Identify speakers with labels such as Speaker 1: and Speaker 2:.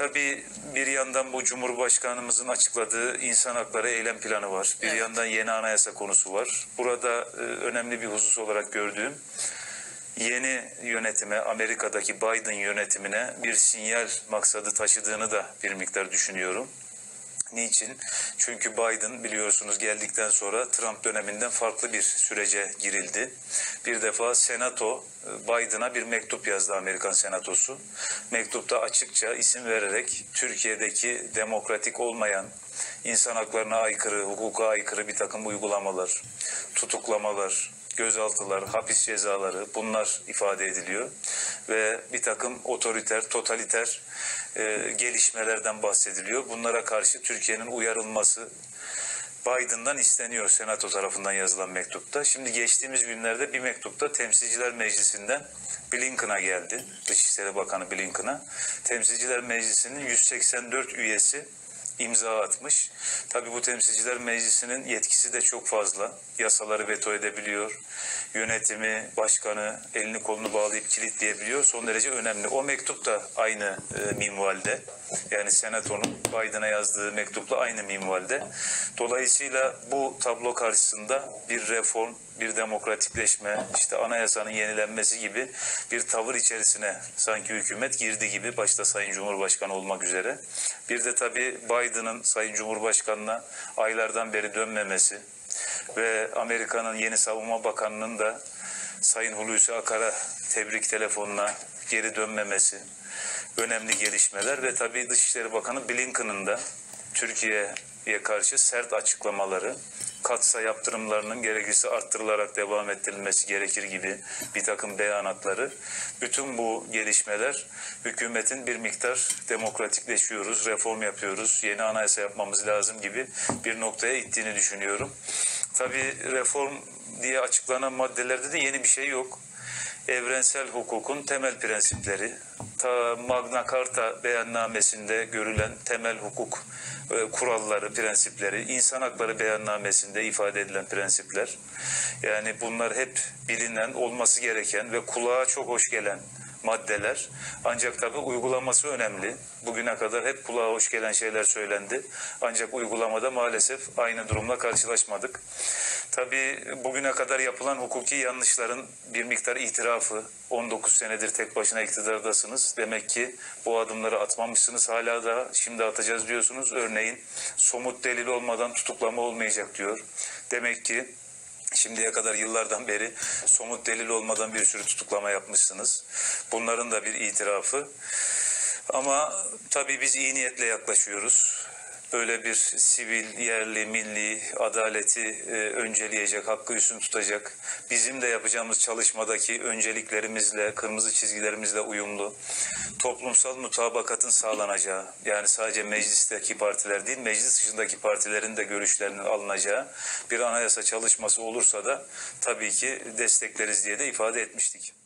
Speaker 1: Tabii bir yandan bu Cumhurbaşkanımızın açıkladığı insan hakları eylem planı var. Bir yandan yeni anayasa konusu var. Burada önemli bir husus olarak gördüğüm, yeni yönetime, Amerika'daki Biden yönetimine bir sinyal maksadı taşıdığını da bir miktar düşünüyorum. Niçin? Çünkü Biden biliyorsunuz geldikten sonra Trump döneminden farklı bir sürece girildi. Bir defa Senato Biden'a bir mektup yazdı, Amerikan Senatosu. Mektupta açıkça isim vererek Türkiye'deki demokratik olmayan, insan haklarına aykırı, hukuka aykırı bir takım uygulamalar, tutuklamalar, gözaltılar, hapis cezaları, bunlar ifade ediliyor. Ve bir takım otoriter, totaliter gelişmelerden bahsediliyor. Bunlara karşı Türkiye'nin uyarılması Biden'dan isteniyor Senato tarafından yazılan mektupta. Şimdi geçtiğimiz günlerde bir mektupta Temsilciler Meclisi'nden Blinken'a geldi. Dışişleri Bakanı Blinken'a. Temsilciler Meclisi'nin 184 üyesi imza atmış. Tabii bu Temsilciler Meclisi'nin yetkisi de çok fazla. Yasaları veto edebiliyor. Yönetimi, başkanı elini kolunu bağlayıp kilitleyebiliyor. Son derece önemli. O mektup da aynı minvalde. Yani Senato'nun Biden'a yazdığı mektupla aynı minvalde. Dolayısıyla bu tablo karşısında bir reform, bir demokratikleşme, işte anayasanın yenilenmesi gibi bir tavır içerisine sanki hükümet girdi gibi, başta Sayın Cumhurbaşkanı olmak üzere. Bir de tabii Biden'ın Sayın Cumhurbaşkanı'na aylardan beri dönmemesi ve Amerika'nın yeni Savunma Bakanı'nın da Sayın Hulusi Akar'a tebrik telefonuna geri dönmemesi önemli gelişmeler ve tabii Dışişleri Bakanı Blinken'ın da Türkiye'ye karşı sert açıklamaları, katsa yaptırımlarının gerekirse arttırılarak devam ettirilmesi gerekir gibi bir takım beyanatları. Bütün bu gelişmeler hükümetin bir miktar demokratikleşiyoruz, reform yapıyoruz, yeni anayasa yapmamız lazım gibi bir noktaya ittiğini düşünüyorum. Tabii reform diye açıklanan maddelerde de yeni bir şey yok. Evrensel hukukun temel prensipleri, ta Magna Carta beyannamesinde görülen temel hukuk kuralları, prensipleri, insan hakları beyannamesinde ifade edilen prensipler. Yani bunlar hep bilinen, olması gereken ve kulağa çok hoş gelen maddeler. Ancak tabii uygulaması önemli. Bugüne kadar hep kulağa hoş gelen şeyler söylendi. Ancak uygulamada maalesef aynı durumla karşılaşmadık. Tabii bugüne kadar yapılan hukuki yanlışların bir miktar itirafı. 19 senedir tek başına iktidardasınız. Demek ki bu adımları atmamışsınız. Hala da şimdi atacağız diyorsunuz. Örneğin somut delil olmadan tutuklama olmayacak diyor. Demek ki şimdiye kadar yıllardan beri somut delil olmadan bir sürü tutuklama yapmışsınız. Bunların da bir itirafı. Ama tabii biz iyi niyetle yaklaşıyoruz. Böyle bir sivil, yerli, milli adaleti önceleyecek, hakkı üstün tutacak, bizim de yapacağımız çalışmadaki önceliklerimizle, kırmızı çizgilerimizle uyumlu, toplumsal mutabakatın sağlanacağı, yani sadece meclisteki partiler değil, meclis dışındaki partilerin de görüşlerinin alınacağı bir anayasa çalışması olursa da tabii ki destekleriz diye de ifade etmiştik.